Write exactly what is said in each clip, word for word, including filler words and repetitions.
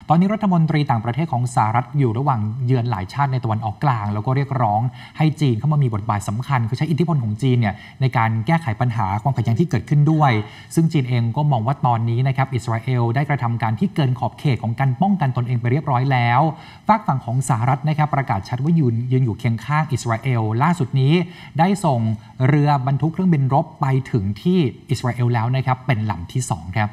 ตอนนี้รัฐมนตรีต่างประเทศของสหรัฐอยู่ระหว่างเยือนหลายชาติในตะวันออกกลางแล้วก็เรียกร้องให้จีนเข้ามามีบทบาทสำคัญคือใช้อิทธิพลของจีนเนี่ยในการแก้ไขปัญหาความขัดแย้งที่เกิดขึ้นด้วยซึ่งจีนเองก็มองว่าตอนนี้นะครับอิสราเอลได้กระทำการที่เกินขอบเขตของการป้องกันตนเองไปเรียบร้อยแล้วฝากฝั่งของสหรัฐนะครับประกาศชัดว่ายืนยืนอยู่เคียงข้างอิสราเอลล่าสุดนี้ได้ส่งเรือบรรทุกเครื่องบินรบไปถึงที่อิสราเอลแล้วนะครับเป็นลำที่สองครับ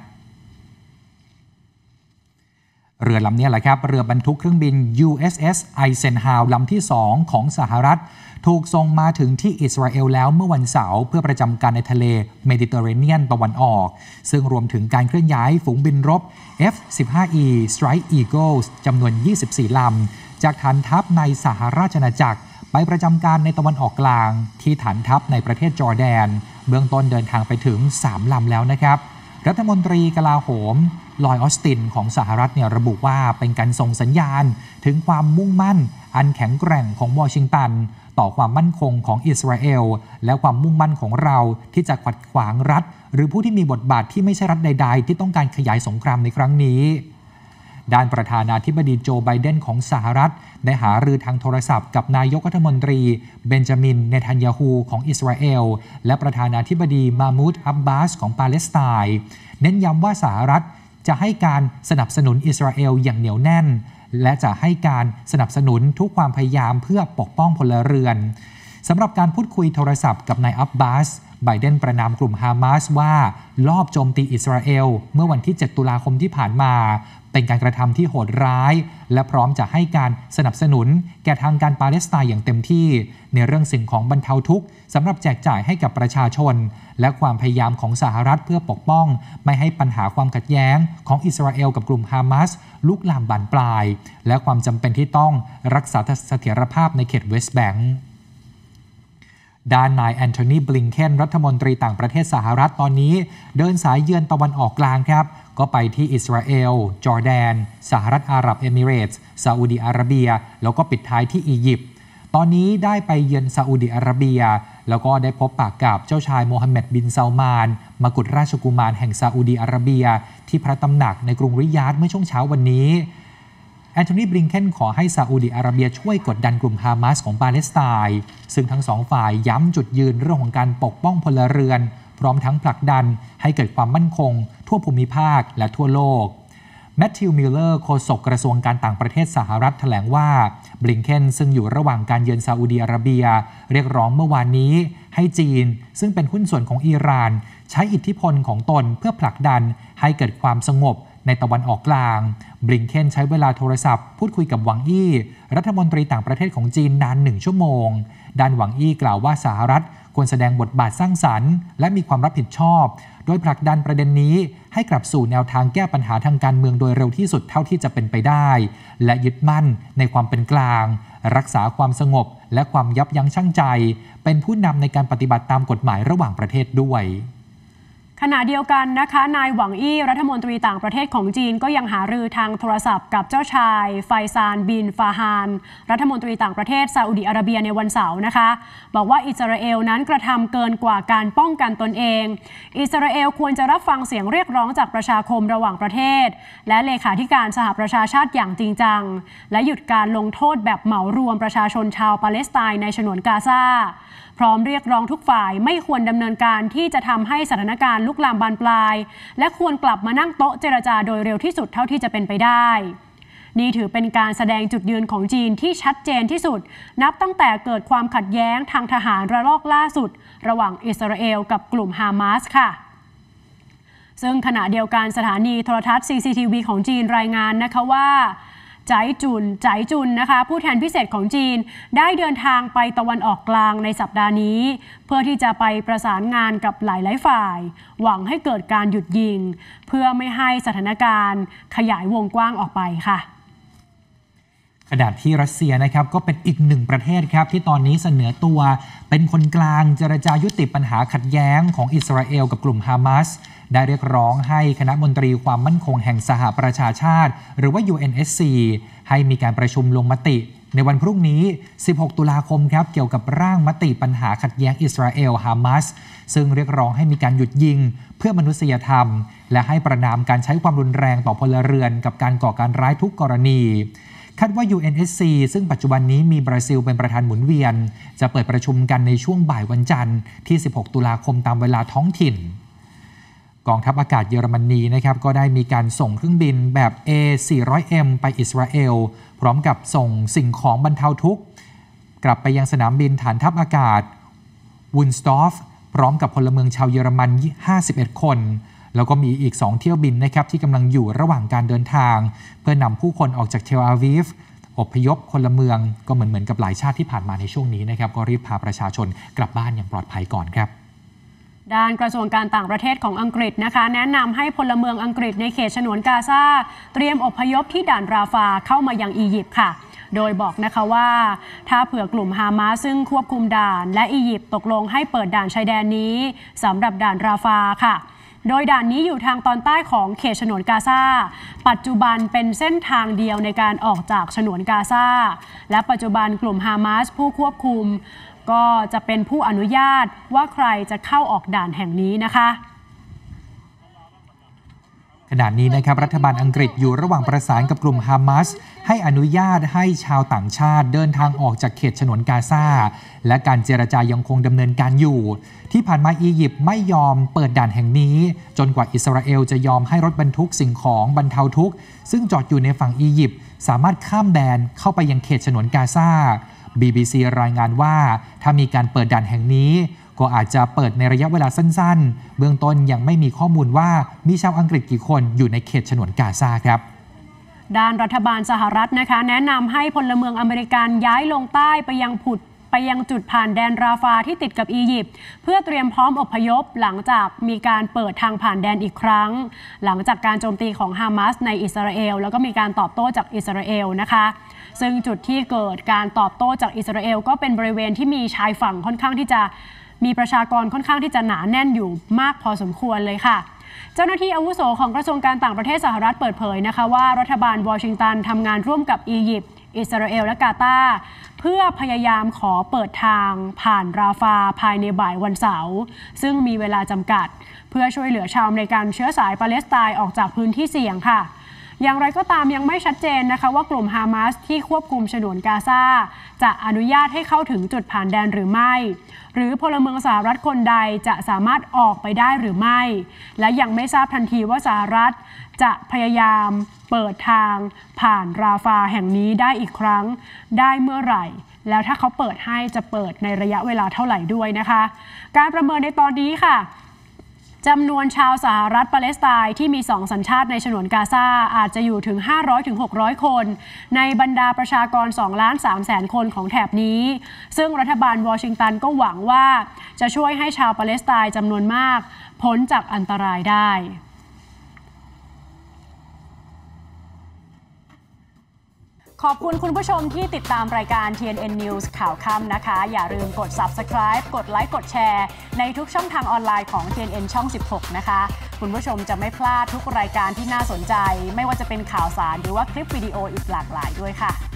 เรือลำนี้แหละครับเรือบรรทุกเครื่องบิน ยู เอส เอส Eisenhower ลำที่สองของสหรัฐถูกส่งมาถึงที่อิสราเอลแล้วเมื่อวันเสาร์เพื่อประจำการในทะเลเมดิเตอร์เรเนียนตะวันออกซึ่งรวมถึงการเคลื่อนย้ายฝูงบินรบ เอฟ สิบห้า อี Strike Eagles จำนวนยี่สิบสี่ลำจากฐานทัพในสหราชอาณาจักรไปประจำการในตะวันออกกลางที่ฐานทัพในประเทศจอร์แดนเบื้องต้นเดินทางไปถึงสามลำแล้วนะครับรัฐมนตรีกลาโหมลอยออสตินของสหรัฐเนี่ยระบุว่าเป็นการส่งสัญญาณถึงความมุ่งมั่นอันแข็งแกร่งของวอชิงตันต่อความมั่นคงของอิสราเอลและความมุ่งมั่นของเราที่จะขัดขวางรัฐหรือผู้ที่มีบทบาทที่ไม่ใช่รัฐใดๆที่ต้องการขยายสงครามในครั้งนี้ด้านประธานาธิบดีโจไบเดนของสหรัฐได้หารือทางโทรศัพท์กับนายกรัฐมนตรีเบนจามินเนทันยาฮูของอิสราเอลและประธานาธิบดีมามูดอับบาสของปาเลสไตน์เน้นย้ำว่าสหรัฐจะให้การสนับสนุนอิสราเอลอย่างเหนียวแน่นและจะให้การสนับสนุนทุกความพยายามเพื่อปกป้องพลเรือนสำหรับการพูดคุยโทรศัพท์กับนายอับบาสไบเดนประนามกลุ่มฮามาสว่าลอบโจมตีอิสราเอลเมื่อวันที่เจ็ดตุลาคมที่ผ่านมาเป็นการกระทำที่โหดร้ายและพร้อมจะให้การสนับสนุนแก่ทางการปาเลสไตน์อย่างเต็มที่ในเรื่องสิ่งของบรรเทาทุกข์สำหรับแจกจ่ายให้กับประชาชนและความพยายามของสหรัฐเพื่อปกป้องไม่ให้ปัญหาความขัดแย้งของอิสราเอลกับกลุ่มฮามาสลุกลามบานปลายและความจำเป็นที่ต้องรักษาเสถียรภาพในเขตเวสต์แบงก์ด้านนายแอนโทนี บลิงเคนรัฐมนตรีต่างประเทศสหรัฐตอนนี้เดินสายเยือนตะวันออกกลางครับก็ไปที่อิสราเอลจอร์แดนสหรัฐอาหรับเอมิเรตส์ซาอุดีอาระเบียแล้วก็ปิดท้ายที่อียิปต์ตอนนี้ได้ไปเยือนซาอุดีอาระเบียแล้วก็ได้พบปะกับเจ้าชายโมฮัมเหม็ดบินซาลมานมกุฎราชกุมารแห่งซาอุดีอาระเบียที่พระตำหนักในกรุงริยาดเมื่อช่วงเช้าวันนี้แอนโทนี บลิงเคนขอให้ซาอุดีอาระเบียช่วยกดดันกลุ่มฮามาสของปาเลสไตน์ซึ่งทั้งสองฝ่ายย้ำจุดยืนเรื่องของการปกป้องพลเรือนพร้อมทั้งผลักดันให้เกิดความมั่นคงทั่วภูมิภาคและทั่วโลกแมทธิว มิลเลอร์โฆษกกระทรวงการต่างประเทศสหรัฐแถลงว่าบลิงเคนซึ่งอยู่ระหว่างการเยือนซาอุดีอาระเบียเรียกร้องเมื่อวานนี้ให้จีนซึ่งเป็นหุ้นส่วนของอิหร่านใช้อิทธิพลของตนเพื่อผลักดันให้เกิดความสงบในตะวันออกกลางบลิงเคนใช้เวลาโทรศัพท์พูดคุยกับหวังอี้รัฐมนตรีต่างประเทศของจีนนานหนึ่งชั่วโมงด้านหวังอี้กล่าวว่าสหรัฐควรแสดงบทบาทสร้างสรรค์และมีความรับผิดชอบโดยผลักดันประเด็นนี้ให้กลับสู่แนวทางแก้ปัญหาทางการเมืองโดยเร็วที่สุดเท่าที่จะเป็นไปได้และยึดมั่นในความเป็นกลางรักษาความสงบและความยับยั้งชั่งใจเป็นผู้นำในการปฏิบัติตามกฎหมายระหว่างประเทศด้วยขณะเดียวกันนะคะนายหวังอี้รัฐมนตรีต่างประเทศของจีนก็ยังหารือทางโทรศัพท์กับเจ้าชายไฟซานบินฟาฮานรัฐมนตรีต่างประเทศซาอุดิอาระเบียในวันเสาร์นะคะบอกว่าอิสราเอลนั้นกระทำเกินกว่าการป้องกันตนเองอิสราเอลควรจะรับฟังเสียงเรียกร้องจากประชาคมระหว่างประเทศและเลขาธิการสหประชาชาติอย่างจริงจังและหยุดการลงโทษแบบเหมารวมประชาชนชาวปาเลสไตน์ในฉนวนกาซาพร้อมเรียกร้องทุกฝ่ายไม่ควรดำเนินการที่จะทำให้สถานการณ์ลุกลามบานปลายและควรกลับมานั่งโต๊ะเจรจาโดยเร็วที่สุดเท่าที่จะเป็นไปได้นี่ถือเป็นการแสดงจุดยืนของจีนที่ชัดเจนที่สุดนับตั้งแต่เกิดความขัดแย้งทางทหารระลอกล่าสุดระหว่างอิสราเอลกับกลุ่มฮามาสค่ะซึ่งขณะเดียวกันสถานีโทรทัศน์ ซี ซี ที วี ของจีนรายงานนะคะว่าใจจุนใจจุนนะคะผู้แทนพิเศษของจีนได้เดินทางไปตะวันออกกลางในสัปดาห์นี้เพื่อที่จะไปประสานงานกับหลายๆฝ่ายหวังให้เกิดการหยุดยิงเพื่อไม่ให้สถานการณ์ขยายวงกว้างออกไปค่ะขณะที่รัสเซียนะครับก็เป็นอีกหนึ่งประเทศครับที่ตอนนี้เสนอตัวเป็นคนกลางเจรจายุติปัญหาขัดแย้งของอิสราเอลกับกลุ่มฮามาสได้เรียกร้องให้คณะมนตรีความมั่นคงแห่งสหประชาชาติหรือว่า ยู เอ็น เอส ซี ให้มีการประชุมลงมติในวันพรุ่งนี้ สิบหก ตุลาคมครับเกี่ยวกับร่างมติปัญหาขัดแย้งอิสราเอลฮามาสซึ่งเรียกร้องให้มีการหยุดยิงเพื่อมนุษยธรรมและให้ประณามการใช้ความรุนแรงต่อพลเรือนกับการก่อการร้ายทุกกรณีคาดว่า ยู เอ็น เอส ซี ซึ่งปัจจุบันนี้มีบราซิลเป็นประธานหมุนเวียนจะเปิดประชุมกันในช่วงบ่ายวันจันทร์ที่ สิบหก ตุลาคมตามเวลาท้องถิ่นกองทัพอากาศเยอรมนีนะครับก็ได้มีการส่งเครื่องบินแบบ เอ สี่ร้อยเอ็ม ไปอิสราเอลพร้อมกับส่งสิ่งของบรรเทาทุกข์กลับไปยังสนามบินฐานทัพอากาศวุนสตอฟพร้อมกับพลเมืองชาวเยอรมันห้าสิบเอ็ดคนแล้วก็มีอีกสองเที่ยวบินนะครับที่กำลังอยู่ระหว่างการเดินทางเพื่อนำผู้คนออกจากเทลอาวีฟอพยพพลเมืองก็เหมือนเหมือนกับหลายชาติที่ผ่านมาในช่วงนี้นะครับก็รีบพาประชาชนกลับบ้านอย่างปลอดภัยก่อนครับด้านกระทรวงการต่างประเทศของอังกฤษนะคะแนะนำให้พลเมืองอังกฤษในเขตฉนวนกาซาเตรียมอพยพที่ด่านราฟาเข้ามายังอียิปต์ค่ะโดยบอกนะคะว่าถ้าเผื่อกลุ่มฮามาสซึ่งควบคุมด่านและอียิปต์ตกลงให้เปิดด่านชายแดนนี้สำหรับด่านราฟาค่ะโดยด่านนี้อยู่ทางตอนใต้ของเขตฉนวนกาซาปัจจุบันเป็นเส้นทางเดียวในการออกจากฉนวนกาซาและปัจจุบันกลุ่มฮามาสผู้ควบคุมก็จะเป็นผู้อนุญาตว่าใครจะเข้าออกด่านแห่งนี้นะคะขณะนี้นะครับรัฐบาลอังกฤษอยู่ระหว่างประสานกับกลุ่มฮามาสให้อนุญาตให้ชาวต่างชาติเดินทางออกจากเขตฉนวนกาซาและการเจรจายังคงดำเนินการอยู่ที่ผ่านมาอียิปต์ไม่ยอมเปิดด่านแห่งนี้จนกว่าอิสราเอลจะยอมให้รถบรรทุกสิ่งของบรรเทาทุกข์ซึ่งจอดอยู่ในฝั่งอียิปต์สามารถข้ามแดนเข้าไปยังเขตฉนวนกาซา บี บี ซี รายงานว่าถ้ามีการเปิดด่านแห่งนี้ก็อาจจะเปิดในระยะเวลาสั้นๆเบื้องต้นยังไม่มีข้อมูลว่ามีชาวอังกฤษกี่คนอยู่ในเขตฉนวนกาซาครับด้านรัฐบาลสหรัฐนะคะแนะนำให้พลเมืองอเมริกันย้ายลงใต้ไปยังผุดไปยังจุดผ่านแดนราฟาที่ติดกับอียิปต์เพื่อเตรียมพร้อมอพยพหลังจากมีการเปิดทางผ่านแดนอีกครั้งหลังจากการโจมตีของฮามาสในอิสราเอลแล้วก็มีการตอบโต้จากอิสราเอลนะคะซึ่งจุดที่เกิดการตอบโต้จากอิสราเอลก็เป็นบริเวณที่มีชายฝั่งค่อนข้างที่จะมีประชากรค่อนข้างที่จะหนาแน่นอยู่มากพอสมควรเลยค่ะเจ้าหน้าที่อาวุโสของกระทรวงการต่างประเทศสหรัฐเปิดเผยนะคะว่ารัฐบาลวอชิงตันทำงานร่วมกับอียิปต์อิสราเอลและกาตาร์เพื่อพยายามขอเปิดทางผ่านราฟาภายในบ่ายวันเสาร์ซึ่งมีเวลาจำกัดเพื่อช่วยเหลือชาวอเมริกันเชื้อสายปาเลสไตน์ออกจากพื้นที่เสี่ยงค่ะอย่างไรก็ตามยังไม่ชัดเจนนะคะว่ากลุ่มฮามาสที่ควบคุมฉนวนกาซาจะอนุญาตให้เข้าถึงจุดผ่านแดนหรือไม่หรือพลเมืองสหรัฐคนใดจะสามารถออกไปได้หรือไม่และยังไม่ทราบทันทีว่าสหรัฐจะพยายามเปิดทางผ่านราฟาแห่งนี้ได้อีกครั้งได้เมื่อไหร่แล้วถ้าเขาเปิดให้จะเปิดในระยะเวลาเท่าไหร่ด้วยนะคะการประเมินในตอนนี้ค่ะจำนวนชาวสหรัฐปาเลสไตน์ที่มีสองสัญชาติในฉนวนกาซาอาจจะอยู่ถึง ห้าร้อยถึงหกร้อย คนในบรรดาประชากร สองล้านสามแสน คนของแถบนี้ซึ่งรัฐบาลวอชิงตันก็หวังว่าจะช่วยให้ชาวปาเลสไตน์จำนวนมากพ้นจากอันตรายได้ขอบคุณคุณผู้ชมที่ติดตามรายการ ที เอ็น เอ็น News ข่าวค่ำนะคะอย่าลืมกด Subscribe กดไลค์กดแชร์ในทุกช่องทางออนไลน์ของ ที เอ็น เอ็น ช่อง สิบหกนะคะคุณผู้ชมจะไม่พลาดทุกรายการที่น่าสนใจไม่ว่าจะเป็นข่าวสารหรือว่าคลิปวิดีโออีกหลากหลายด้วยค่ะ